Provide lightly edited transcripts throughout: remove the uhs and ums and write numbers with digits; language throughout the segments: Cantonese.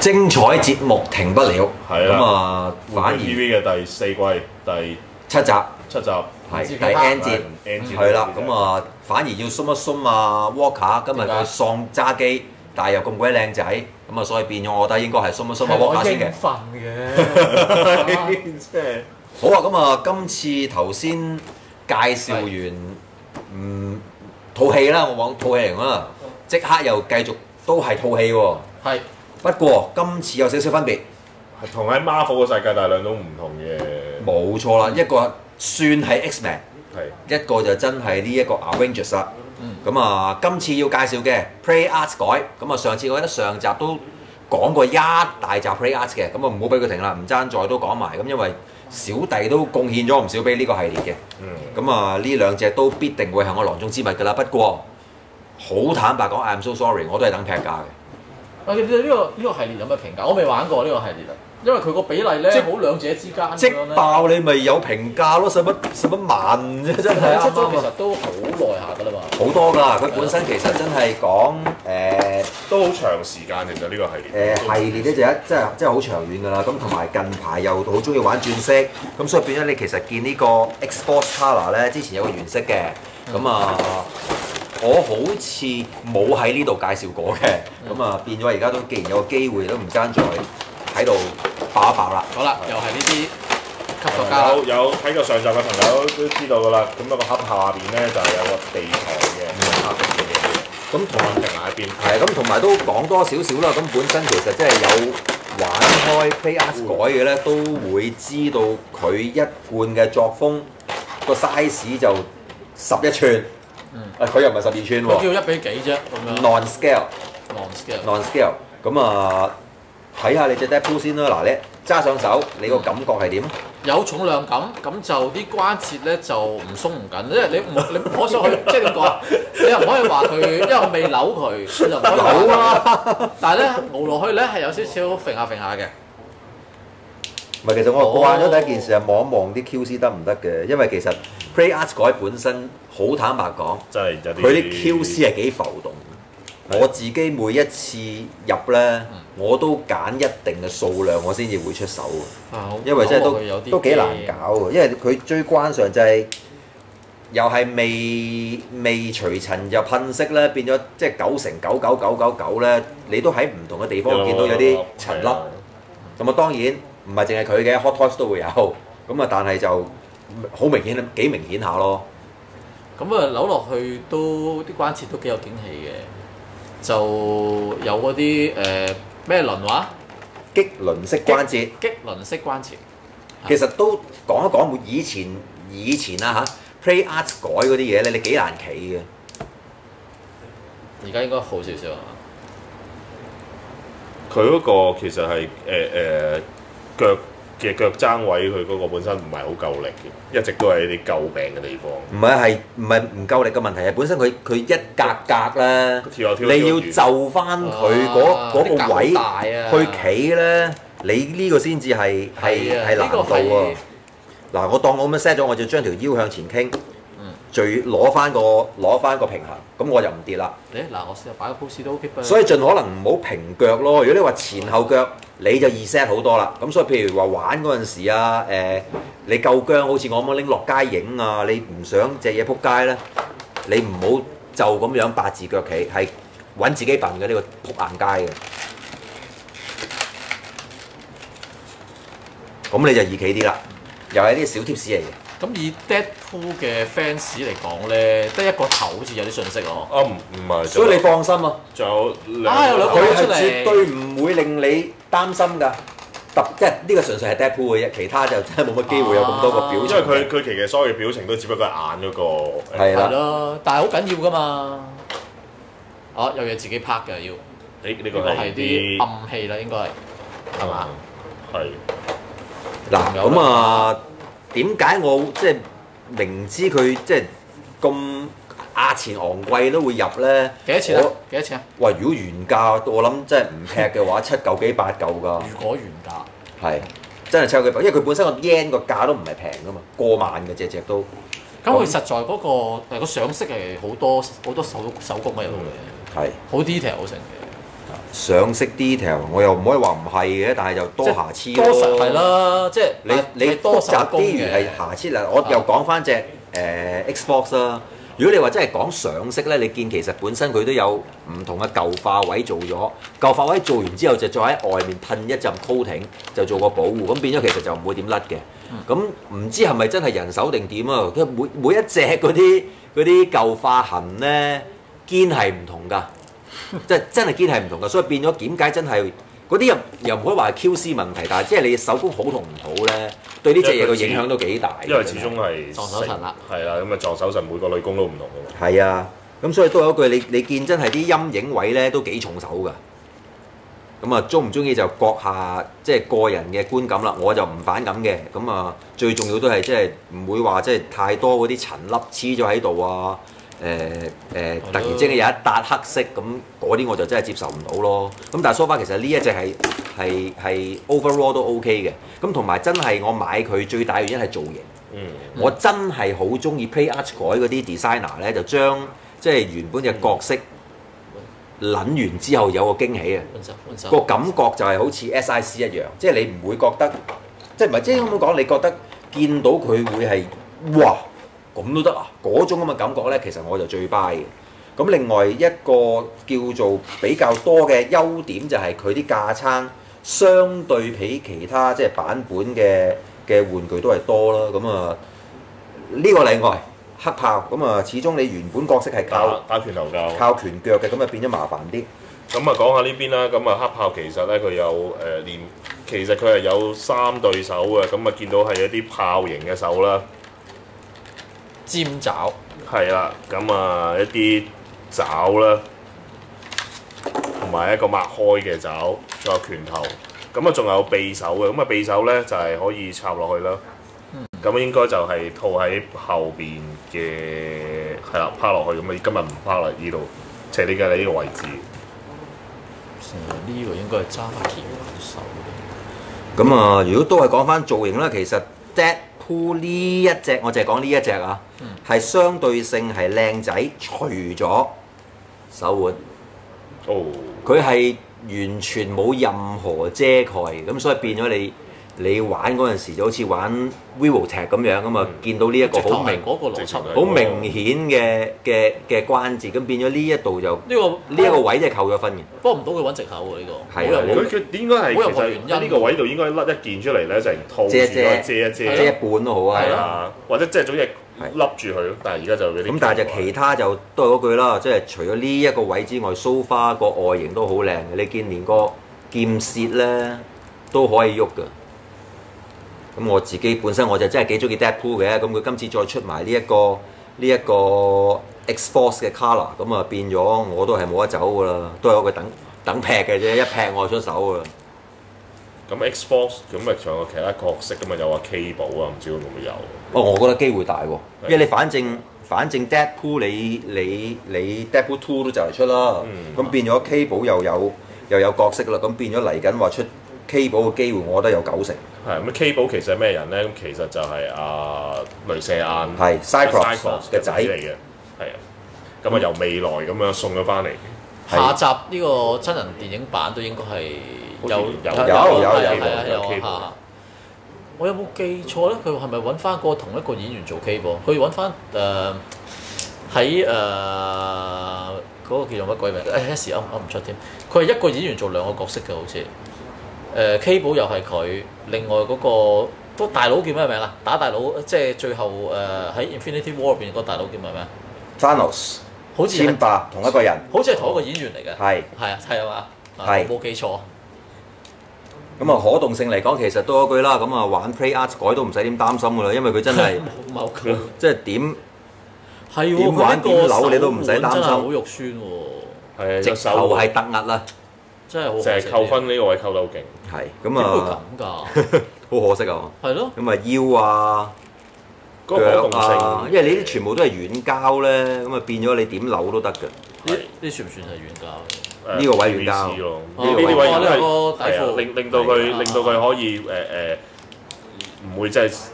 精彩節目停不了， 係啦咁啊，反而 TV 嘅第4季第 7集 7集係第 N 節 N 節係啦，咁啊反而要鬆一鬆啊 Walker，今日佢喪揸機，但係又咁鬼靚仔，咁啊所以變咗我覺得應該係鬆一鬆啊 Walker 先嘅。 瞓嘅， 即係好啊，咁啊今次頭先介紹完套戲啦，我講套戲嚟講啦，即刻又繼續都係套戲喎。 係不過今次有少少分別， 同喺 Marvel 嘅世界，但係兩種唔同嘅。 冇錯啦，一個算係 X-Men， 係一個就真係呢一個 Avengers 啦。咁啊，今次要介紹嘅 Play Arts 改，咁啊上次我記得上集都講過一大集 Play Arts 嘅，咁啊唔好俾佢停啦，唔爭在都講埋，咁因為小弟都貢獻咗唔少俾呢個系列嘅。咁啊呢兩隻都必定會係我囊中之物㗎啦。不過好坦白講，I'm so sorry，我都係等劈價嘅。 啊！呢個系列有咩評價？我未玩過呢個系列啊，因為佢個比例咧好兩者之間即爆你咪有評價咯，使乜慢啫？真係出咗其實都好耐下㗎啦嘛。 好多㗎，佢本身其實真係講都好長時間，其實呢個系列系列咧就真係好長遠㗎啦。咁同埋近排又好中意玩轉色，咁所以變咗你其實見呢個 X-Force Color 咧，之前有個原色嘅，咁啊我好似冇喺呢度介紹過嘅，咁啊變咗而家都既然有個機會都唔爭在喺度爆一爆啦。 好啦，又係呢啲級數加。 有睇過上集嘅朋友都知道㗎啦。咁個盒下邊咧就係有個地台嘅黑色嘅嘢。咁同埋平喺邊？ 係咁，同埋都講多少少啦。咁本身其實即係有玩開 Play Arts 改嘅咧，都會知道佢一貫嘅作風個 size 就11寸。佢又唔係12寸喎。 佢叫1比幾啫咁樣。 Non-scale。 Non-scale。 Non-scale。咁啊，睇下你隻 Deadpool 先啦。嗱，你揸上手，你個感覺係點？ 有重量感，咁就啲關節咧就唔鬆唔緊，因為你唔可上去，即係點講？你又唔可以話佢，因為我未扭佢，你就唔可以扭啊。但係咧，熬落去咧係有少少揈下揈下嘅。 唔係，其實我慣咗第一件事係望一望啲 QC 得唔得嘅，因為其實 Play Arts 改本身好坦白講， 真係有啲佢啲 QC 係幾浮動。我自己每一次入咧，我都揀一定嘅數量，我先至會出手嘅。因為真係都幾難搞嘅，因為佢追關上就係又係未除塵就噴色咧，變咗即係9999999咧，你都喺唔同嘅地方見到有啲塵粒。咁啊當然唔係淨係佢嘅 Hot Toys 都會有，咁啊但係就好明顯幾明顯下咯。 咁啊扭落去都啲關節都幾有驚喜嘅。就有嗰啲咩輪話？ 激輪式關節。 激輪式關節。 其實都講一講以前啦嚇 ，Play Arts 改嗰啲嘢咧，你幾難企嘅。 而家應該好少少啊。 佢嗰個其實係腳嘅腳踭位，佢嗰個本身唔係好夠力嘅，一直都係一啲詬病嘅地方。 唔係唔夠力嘅問題，係本身佢一格格咧，你要就翻佢嗰個位去企咧，你呢個先至係難度喎。嗱，我當我咁樣 set 咗，我就將條腰向前傾，最攞翻個平衡，咁我就唔跌啦。 嗱，我試下擺個 pose 都 OK 嘅。 所以盡可能唔好平腳咯。如果你話前後腳，你就易 set 好多啦。咁所以譬如話玩嗰陣時啊，你夠僵，好似我咁樣拎落街影啊，你唔想隻嘢撲街咧，你唔好就咁樣八字腳企，係揾自己笨嘅呢個撲硬街嘅。咁你就易企啲啦，又係啲小 tips 嚟嘅。 咁以 Deadpool 嘅 fans 嚟講咧，得一個頭好似有啲信息咯。 唔係。 所以你放心啊。 仲有兩個佢係絕對唔會令你擔心㗎。即係呢個純粹係 Deadpool 嘅啫，其他就真係冇乜機會有咁多個表情。 因為佢其實所有嘅表情都只不過係眼嗰個。 係啦。 係咯，但係好緊要㗎嘛。有嘢自己拍嘅要。 呢個係啲暗器啦，應該係。係嘛？ 係。 嗱咁啊。點解我即係明知佢即係咁價錢昂貴都會入咧？ 幾多錢啊？幾多錢啊？ 喂，如果原價我諗真係唔劈嘅話，7嚿幾8嚿㗎。 如果原價係真係7嚿幾8，因為佢本身個 yen 個價都唔係平㗎嘛，過萬嘅隻都。 咁佢實在嗰個上色係好多手工喺度嘅， 係好 detail 好成嘅。 上色 detail 我又唔可以話唔係嘅，但係就多瑕疵咯。 多實係啦，即係你複雜啲如係瑕疵啦。我又講翻隻Xbox 啦。如果你話真係講上色咧，你見其實本身佢都有唔同嘅舊化位做咗，舊化位做完之後就再喺外面噴一陣 coating 就做個保護，咁變咗其實就唔會點甩嘅。咁唔知係咪真係人手定點啊？每一隻嗰啲舊化痕咧，堅係唔同㗎，即係真係堅係唔同㗎，所以變咗點解真係嗰啲又唔可以話係 QC 問題，但係即係你手工好同唔好咧，對呢隻嘢個影響都幾大。 因為始終係撞手神啦， 係啦，咁啊撞手神每個女工都唔同㗎嘛。 係啊，咁所以都有一句，你見真係啲陰影位咧都幾重手㗎。咁啊，中唔中意就閣下即係個人嘅觀感啦。我就唔反感嘅。咁啊，最重要都係即係唔會話即係太多嗰啲塵粒黐咗喺度啊。突然之間有一笪黑色咁嗰啲我就真係接受唔到咯。咁但係 so far 其實呢一隻係 overall 都 OK 嘅。咁同埋真係我買佢最大原因係造型。我真係好中意 PlayArt 改嗰啲 designer 咧，就將即係原本嘅角色撚完之後有個驚喜啊！個感覺就係好似 SIC 一樣，即係你唔會覺得，即係唔係即係咁講，你覺得見到佢會係哇咁都得啊？嗰種咁嘅感覺咧，其實我就最 buy 嘅。咁另外一個叫做比較多嘅優點就係佢啲架撐相對比其他即係版本嘅玩具都係多啦。咁啊呢個例外。黑豹咁啊，始終你原本角色係打拳頭教， 靠拳腳嘅，咁啊變咗麻煩啲。 咁啊講下呢邊啦，咁啊黑豹其實咧佢有其實佢係有3對手嘅，咁啊見到係一啲炮型嘅手啦， 尖爪係啦，咁啊一啲爪啦，同埋一個擘開嘅爪，仲有拳頭，咁啊仲有匕首嘅，咁啊匕首咧就係可以插落去啦。咁應該就係套喺後邊嘅係啦，趴落去咁啊！今日唔趴落呢度，斜啲嘅呢個位置。 呢個應該係揸劍手嘅。 咁啊，如果都係講翻造型啦，其實 Deadpool 呢一隻，我淨係講呢一隻啊，係相對性係靚仔，除咗手腕。 哦。佢係完全冇任何遮蓋，咁所以變咗你玩嗰陣時就好似玩 Vivo-Tech 咁樣咁啊，見到呢一個好明顯嘅關節，咁變咗呢一度就呢一個位真係扣咗分嘅。 幫唔到佢揾藉口喎呢個。 係啊，佢應該係其實呢個位度應該甩一件出嚟咧，就係套住遮一半都好啊。 係啊，或者即係總之笠住佢咯。但係而家就嗰啲。 咁但係就其他就都係嗰句啦，即係除咗呢一個位之外， so far 個外形都好靚嘅。你見連個劍舌咧都可以喐㗎。咁我自己本身我就真係幾中意 Deadpool 嘅，咁佢今次再出埋呢一個 X-Force 嘅 color， 咁啊變咗我都係冇得走㗎啦，都係一個等劈嘅啫，一劈我出手㗎啦。 咁 X-Force 咁咪仲有其他角色㗎嘛？有話 Cable 啊，唔知會唔會有？ 我覺得機會大喎，因為你反正 Deadpool 你 Deadpool 2都就嚟出啦，咁變咗 Cable 又有角色啦，咁變咗嚟緊話出 Cable 嘅機會，我覺得有90%。 係咁 Cable 其實係咩人咧？咁其實就係雷射眼係 Cyclops 嘅仔嚟嘅，係啊。咁啊由未來咁樣送咗翻嚟。 下集呢個真人電影版都應該係有 Cable。 我有冇記錯咧？佢係咪揾翻個同一個演員做 Cable？佢揾翻喺嗰個叫做乜鬼名？一時噏唔出添。佢係一個演員做2個角色嘅，好似。Cable 又係佢，另外嗰個都大佬叫咩名啊？打大佬即係最後喺 Infinity War 入邊嗰個大佬叫咩名 ？Thanos 好似係同一個人， 好似係同一個演員嚟嘅。係啊嘛，我冇記錯。 咁啊，可動性嚟講，其實都嗰句啦。咁啊，玩 PlayArt 改都唔使點擔心㗎啦，因為佢真係即係點玩點扭你都唔使擔心。真係好肉酸喎！ 係直頭係突兀啦。 真係好， 成日扣分呢個位扣得好勁。 係咁啊， 點會咁㗎？ 好可惜啊！ 係咯。 咁啊腰啊、腳啊，因為你啲全部都係軟膠咧，咁啊變咗你點扭都得㗎。 呢算唔算係軟膠？ 呢個位軟膠咯，呢啲位係係令到佢可以唔會即係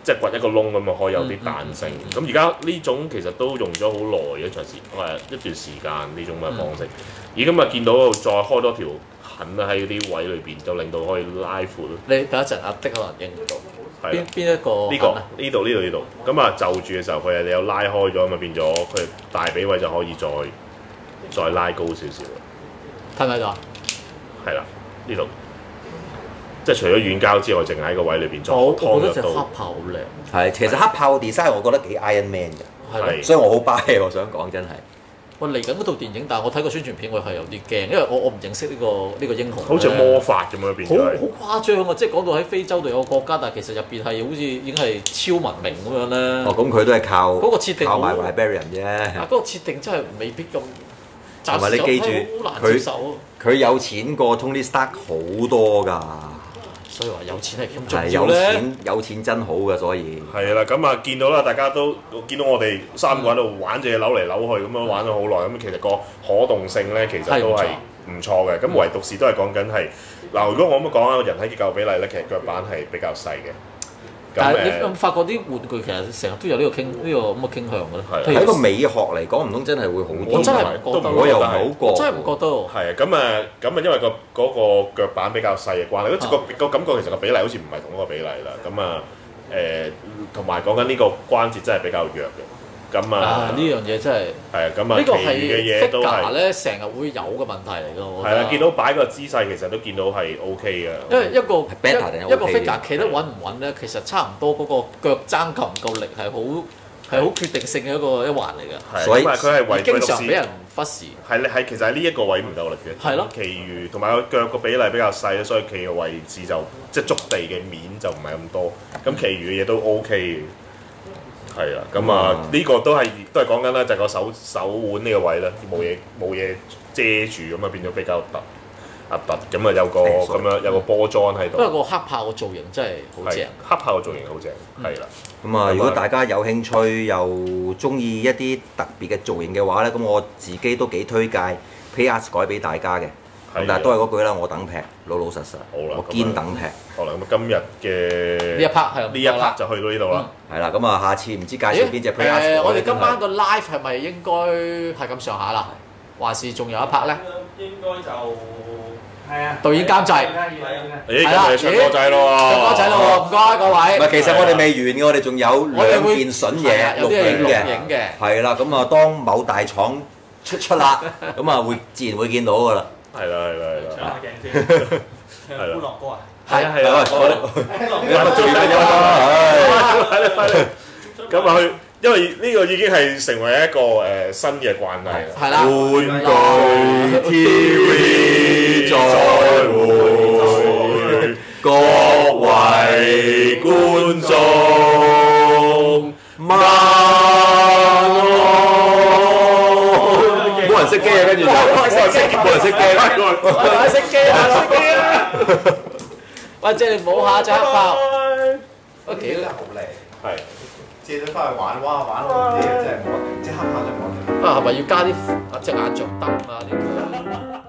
即係掘一個窿咁啊，可以有啲彈性。咁而家呢種其實都用咗好耐一段時間呢種嘅方式。而今日見到再開多條痕喺啲位裏邊，就令到可以拉闊。 你等一陣，阿的可能影唔到。邊一個？ 呢度。咁啊，就住嘅時候，佢係有拉開咗，咁啊變咗佢大髀位就可以再拉高少少。 睇唔睇到啊？ 係啦，呢度。即係除咗軟膠之外，淨係喺個位裏邊我覺得隻黑豹好靚。 係，其實黑豹 design 我覺得幾 Iron Man 嘅， 係， 所以我好 buy 我想講真係。 喂，嚟緊嗰套電影，但係我睇過宣傳片，我係有啲驚，因為我唔認識呢個英雄。 好似魔法咁樣變咗。 好誇張啊！即係講到喺非洲度有個國家，但係其實入邊係好似已經係超文明咁樣咧。 哦，咁佢都係靠嗰個設定， 靠埋 Barbarian 啫。 嗰個設定真係未必咁。 同埋你記住，佢有錢過 Tony Stark 好多㗎。 所以話有錢係咁重要咧， 有錢真好嘅，所以係啦。咁啊，見到啦，大家都見到我哋3個喺度玩隻嘢扭嚟扭去咁樣玩咗好耐。咁其實個可動性咧，其實都係唔錯嘅。咁唯獨是都係講緊係嗱，如果我咁講啊，人體結構比例咧，其實腳板係比較細嘅。 但係你有冇發覺啲玩具其實成日都有呢個咁嘅傾向嘅咧？ 喺個美學嚟講，唔通真係會好啲？ 我真係唔覺得， 我又唔係好覺。 我真係唔覺得。 係啊，咁啊，因為嗰個腳板比較細嘅關係，個感覺其實個比例好似唔係同一個比例啦。咁啊同埋講緊呢個關節真係比較弱嘅。咁啊， 呢樣嘢真係係啊，咁啊， 呢個係嘅嘢都係咧成日會有嘅問題嚟㗎。 係啦，見到擺個姿勢其實都見到係 OK 嘅。 因為一個 figure 企得穩唔穩咧，其實差唔多嗰個腳踭夠唔夠力係好決定性嘅一環嚟嘅。 所以佢係為經常俾人忽視。 係其實係呢一個位唔夠力嘅。 係咯。 其餘同埋個腳個比例比較細，所以企嘅位置就即係觸地嘅面就唔係咁多。咁其餘嘅嘢都 OK 嘅。係啦，咁啊呢個都係講緊啦，就係個手腕呢個位咧，冇嘢遮住咁啊，變咗比較突，咁啊有個咁樣有個波裝喺度。 不過個黑豹個造型真係好正， 黑豹個造型好正，係啦。 咁啊，如果大家有興趣又中意一啲特別嘅造型嘅話咧，咁我自己都幾推介 Playarts 改俾大家嘅。咁但係都係嗰句啦，我等劈，老實。 好啦， 我堅等劈。 好啦，咁今日嘅呢一 part 就去到呢度啦。 係啦，咁啊，下次唔知介紹邊隻 Playarts。 我哋今晚個 live 係咪應該係咁上下啦？還是仲有一 part 咧？ 應該就係啊。 導演監製。 係啦，唱歌仔咯喎。 唱歌仔咯喎，唔該各位。 唔係，其實我哋未完嘅，我哋仲有2件筍嘢錄影嘅。係啦，咁啊，當某大廠出啦，咁啊自然會見到㗎啦。 係啦。 唱下鏡先，唱歡樂歌啊！ 係啊， 你乜做緊啊？ 快啲！咁啊去，因為呢個已經係成為一個新嘅慣例啦。 係啦。 玩具 TV 再會，各位觀眾晚安。冇人熄機啊！跟住就冇人熄機啊！ 或者你摸下隻黑豹， 都幾好靚。係借咗翻去玩，哇玩到啲嘢真係冇得停，即係黑豹真係冇得停。 係咪要加啲隻眼像燈啊？